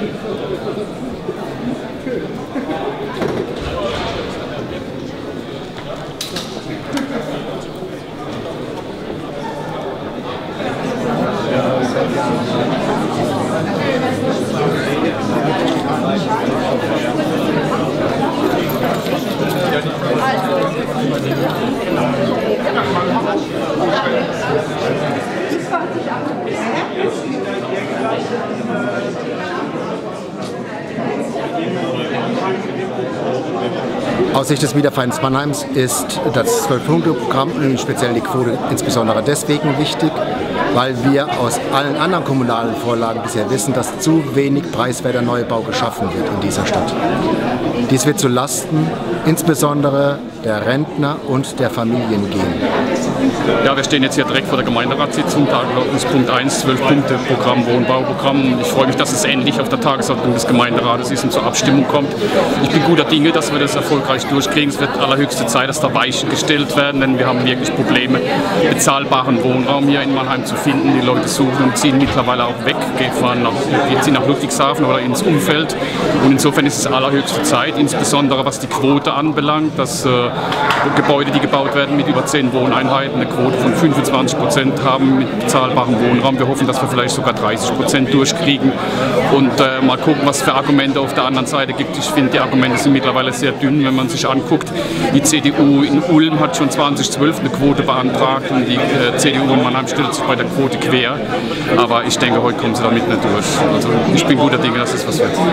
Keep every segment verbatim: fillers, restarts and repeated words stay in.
Aus Sicht des Mietervereins Mannheims ist das Zwölf-Punkte-Programm und speziell die Quote insbesondere deswegen wichtig, weil wir aus allen anderen kommunalen Vorlagen bisher wissen, dass zu wenig preiswerter Neubau geschaffen wird in dieser Stadt. Dies wird zu Lasten insbesondere der Rentner und der Familien gehen. Ja, wir stehen jetzt hier direkt vor der Gemeinderatssitzung, Tagesordnungspunkt eins, zwölf-Punkte-Programm, Wohnbauprogramm. Ich freue mich, dass es endlich auf der Tagesordnung des Gemeinderates ist und zur Abstimmung kommt. Ich bin guter Dinge, dass wir das erfolgreich durchkriegen. Es wird allerhöchste Zeit, dass da Weichen gestellt werden, denn wir haben wirklich Probleme, bezahlbaren Wohnraum hier in Mannheim zu finden. Die Leute suchen und ziehen mittlerweile auch weg, fahren nach, die ziehen nach Ludwigshafen oder ins Umfeld. Und insofern ist es allerhöchste Zeit, insbesondere was die Quote anbelangt, dass äh, Gebäude, die gebaut werden mit über zehn Wohneinheiten, eine Quote von fünfundzwanzig Prozent haben mit bezahlbarem Wohnraum. Wir hoffen, dass wir vielleicht sogar dreißig Prozent durchkriegen und äh, mal gucken, was für Argumente auf der anderen Seite gibt. Ich finde, die Argumente sind mittlerweile sehr dünn, wenn man sich anguckt. Die C D U in Ulm hat schon zweitausendzwölf eine Quote beantragt und die äh, C D U in Mannheim stellt sich bei der Quote quer. Aber ich denke, heute kommen sie damit nicht durch. Also ich bin guter Dinge, dass es was wird.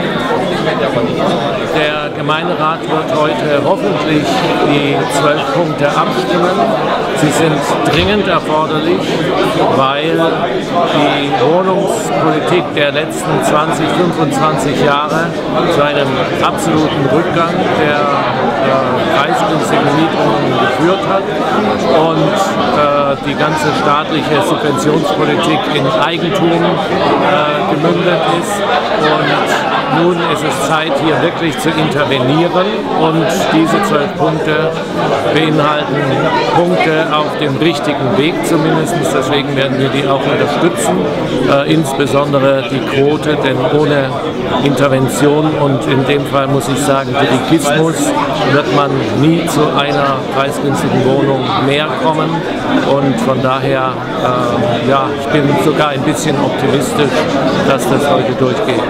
Der Gemeinderat wird heute hoffentlich die zwölf Punkte abstimmen. Sie sind dringend erforderlich, weil die Wohnungspolitik der letzten zwanzig, fünfundzwanzig Jahre zu einem absoluten Rückgang der äh, preisgünstigen Mietwohnungen geführt hat und äh, die ganze staatliche Subventionspolitik in Eigentum äh, gemündet ist. Und nun ist es Zeit, hier wirklich zu intervenieren, und diese zwölf Punkte beinhalten Punkte auf dem richtigen Weg zumindest. Deswegen werden wir die auch unterstützen, äh, insbesondere die Quote, denn ohne Intervention und in dem Fall muss ich sagen Dirigismus wird man nie zu einer preisgünstigen Wohnung mehr kommen, und von daher äh, ja, ich bin sogar ein bisschen optimistisch, dass das heute durchgeht.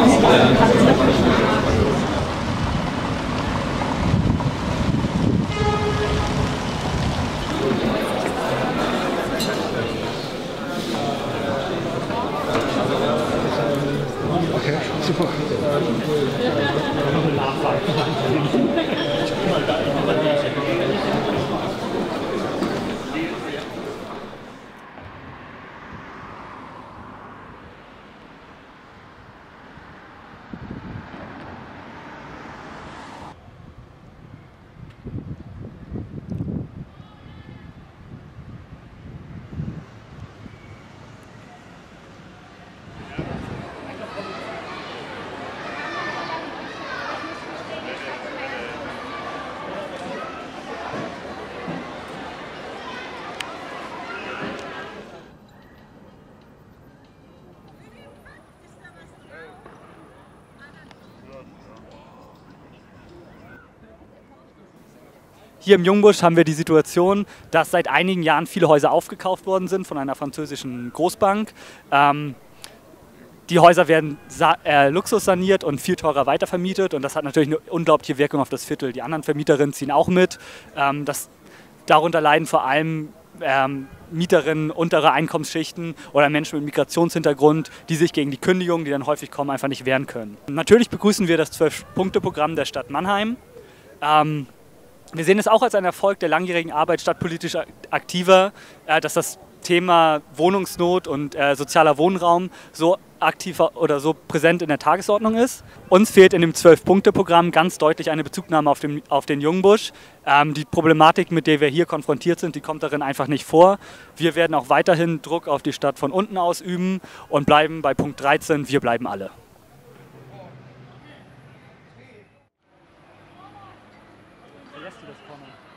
Okay, super. Hier im Jungbusch haben wir die Situation, dass seit einigen Jahren viele Häuser aufgekauft worden sind von einer französischen Großbank. Ähm, die Häuser werden äh, luxussaniert und viel teurer weitervermietet, und das hat natürlich eine unglaubliche Wirkung auf das Viertel. Die anderen Vermieterinnen ziehen auch mit. Ähm, das, darunter leiden vor allem ähm, Mieterinnen unterer Einkommensschichten oder Menschen mit Migrationshintergrund, die sich gegen die Kündigungen, die dann häufig kommen, einfach nicht wehren können. Natürlich begrüßen wir das zwölf-Punkte-Programm der Stadt Mannheim. Ähm, Wir sehen es auch als einen Erfolg der langjährigen Arbeit stadtpolitisch Aktiver, äh, dass das Thema Wohnungsnot und äh, sozialer Wohnraum so aktiv oder so präsent in der Tagesordnung ist. Uns fehlt in dem zwölf-Punkte-Programm ganz deutlich eine Bezugnahme auf, dem, auf den Jungbusch. Ähm, die Problematik, mit der wir hier konfrontiert sind, die kommt darin einfach nicht vor. Wir werden auch weiterhin Druck auf die Stadt von unten ausüben und bleiben bei Punkt dreizehn, wir bleiben alle. Lässt du das kommen?